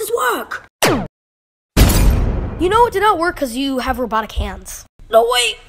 always work. You know it did not work because you have robotic hands. No, wait.